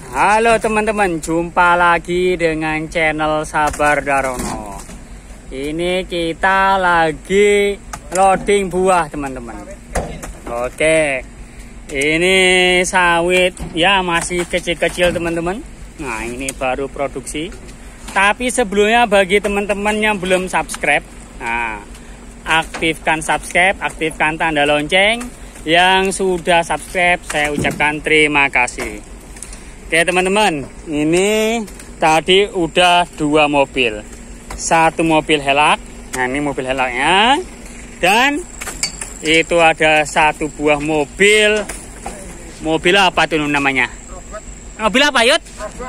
Halo teman-teman, jumpa lagi dengan channel Sabar Darono. Ini kita lagi loading buah teman-teman. Oke, ini sawit ya masih kecil-kecil teman-teman. Nah ini baru produksi. Tapi sebelumnya bagi teman-teman yang belum subscribe, nah, aktifkan subscribe, aktifkan tanda lonceng. Yang sudah subscribe saya ucapkan terima kasih. Oke teman-teman, ini tadi udah 2 mobil. 1 mobil helak, nah ini mobil helaknya. Dan itu ada 1 buah mobil. Mobil apa tuh namanya? Mobil apa Yud?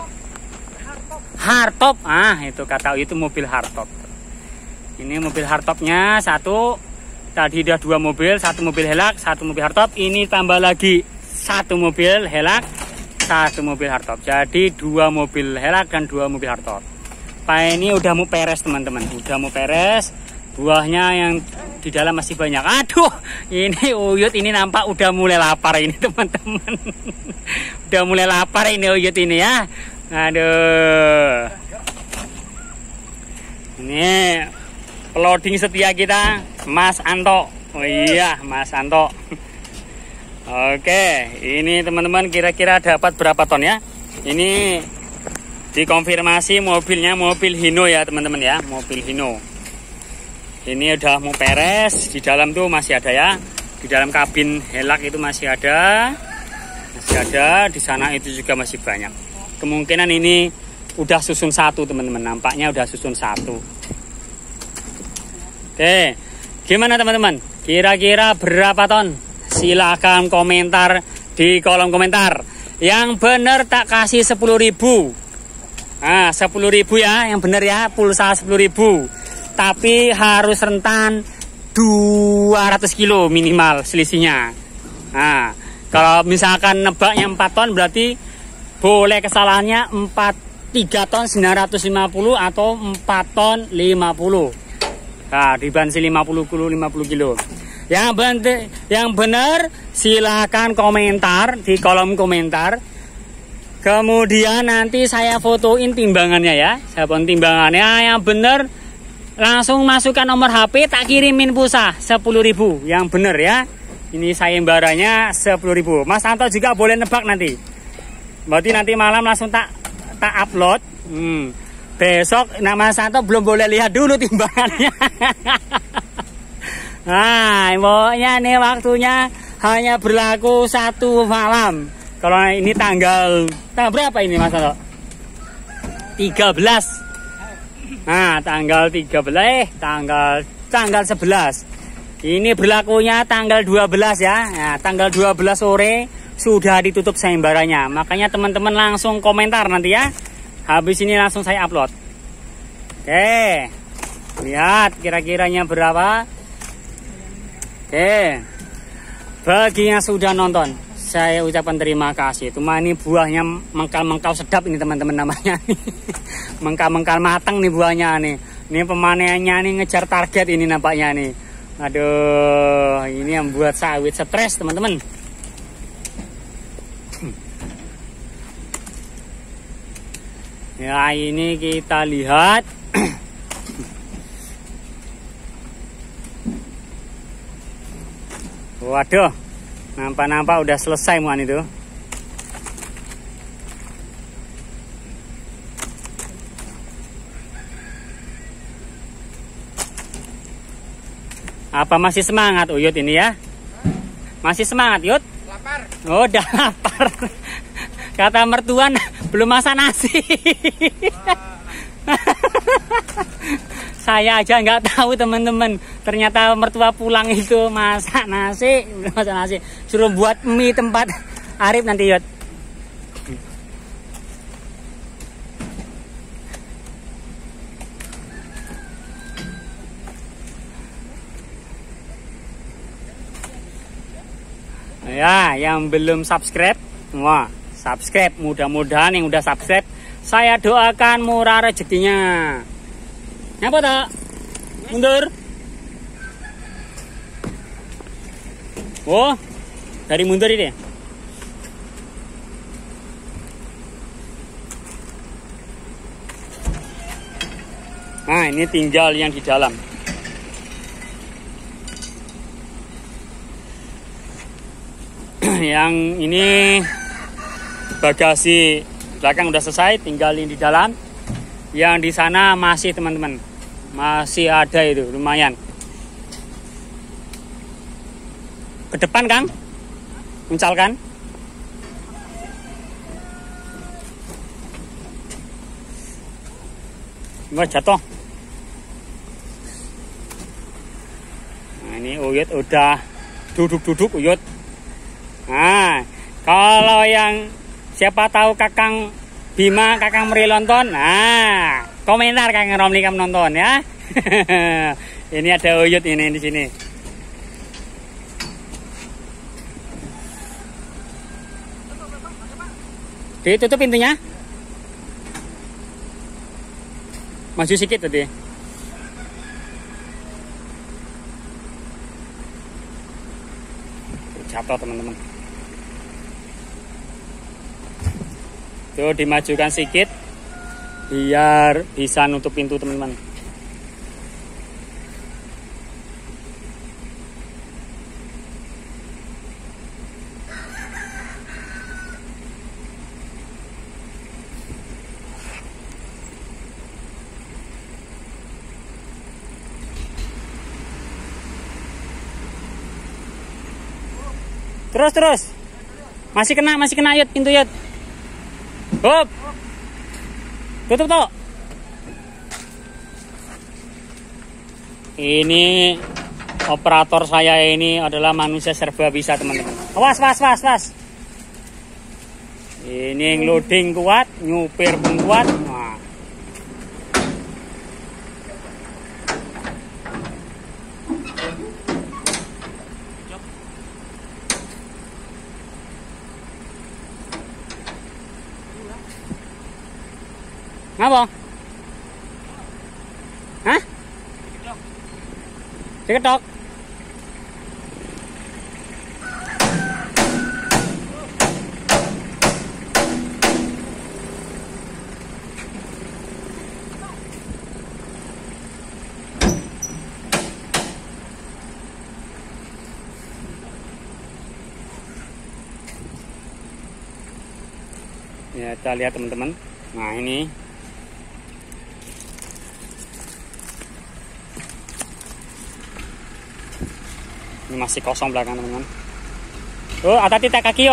Hardtop. Ah itu kata itu mobil hardtop. Ini mobil hardtopnya 1. Tadi udah 2 mobil, 1 mobil helak, 1 mobil hardtop. Ini tambah lagi 1 mobil helak, 1 mobil hardtop. Jadi 2 mobil helak dan 2 mobil hardtop. Pak ini udah mau peres teman-teman, udah mau peres. Buahnya yang di dalam masih banyak. Aduh, ini Uyut ini nampak udah mulai lapar ini teman-teman. Udah mulai lapar ini Uyut ini ya. Aduh. Ini loading setia kita, Mas Anto. Oh iya, Mas Anto. Oke, ini teman-teman kira-kira dapat berapa ton ya? Ini dikonfirmasi mobilnya mobil Hino ya teman-teman ya, mobil Hino. Ini udah mau peres, di dalam tuh masih ada ya. Di dalam kabin helak itu masih ada. Masih ada, di sana itu juga masih banyak. Kemungkinan ini udah susun 1 teman-teman, nampaknya udah susun 1. Oke, gimana teman-teman? Kira-kira berapa ton? Silahkan komentar di kolom komentar. Yang benar tak kasih 10.000. Nah 10.000 ya, yang benar ya, pulsa 10.000. Tapi harus rentan 200 kilo minimal selisihnya. Nah kalau misalkan nebaknya 4 ton berarti boleh kesalahannya 3 ton 950 atau 4 ton 50. Nah dibansi 50 kilo. Yang benar silahkan komentar di kolom komentar. Kemudian nanti saya fotoin timbangannya ya. Saya fotoin timbangannya. Yang benar langsung masukkan nomor HP, tak kirimin pulsa 10.000. Yang benar ya. Ini sayembaranya 10.000. Mas Anto juga boleh nebak nanti. Berarti nanti malam langsung tak upload. Besok nama Mas Anto belum boleh lihat dulu timbangannya. Nah, pokoknya nih waktunya hanya berlaku 1 malam. Kalau ini tanggal berapa ini Mas Anto? 13. Nah, tanggal 13 tanggal 11. Ini berlakunya tanggal 12 ya. Nah, tanggal 12 sore sudah ditutup sayembaranya. Makanya teman-teman langsung komentar nanti ya. Habis ini langsung saya upload. Oke. Lihat kira-kiranya berapa? Oke, bagi yang sudah nonton, saya ucapkan terima kasih. Cuma ini buahnya mengkal-mengkal sedap ini teman-teman namanya. Mengkal-mengkal matang nih buahnya nih. Ini pemanennya nih ngejar target ini nampaknya nih. Aduh, ini yang buat sawit stres teman-teman. Ya ini kita lihat. Waduh, nampak-nampak udah selesai muan itu. Apa masih semangat Uyut ini ya? Masih semangat Yud? Lapar. Oh, udah lapar. Kata mertuan belum masak nasi. Saya aja nggak tahu teman-teman. Ternyata mertua pulang itu masak nasi, suruh buat mie tempat Arif nanti Yud. Ya, yang belum subscribe, wah subscribe. Mudah-mudahan yang udah subscribe, saya doakan murah rezekinya. Apa tak? Mundur. Oh, dari mundur ini. Nah, ini tinggal yang di dalam. Yang ini bagasi belakang udah selesai, tinggal yang di dalam. Yang di sana masih, teman-teman. Masih ada itu, lumayan. Ke depan, Kang. Mencalkan. Wah, jatuh. Nah, ini Uyut udah duduk-duduk, Uyut. Nah, kalau yang siapa tahu Kakang Bima, Kakang Meri nonton, nah, komentar Kakang Romli kamu nonton ya. Ini ada Uyut ini di sini. Ditutup pintunya. Maju sedikit tadi. Jatuh, teman-teman. Tuh, dimajukan sedikit biar bisa nutup pintu, teman-teman. Terus. Masih kena Yud, pintu Yud. Hop. Tutup toh. Ini operator saya ini adalah manusia serba bisa, teman-teman. Awas. Ini loading kuat, nyupir pun kuat. Nah. Ngapa? Hah? Diketok. Ya, kita lihat, teman-teman. Nah, ini masih kosong belakang, teman-teman. Oh, hati-hati kaki.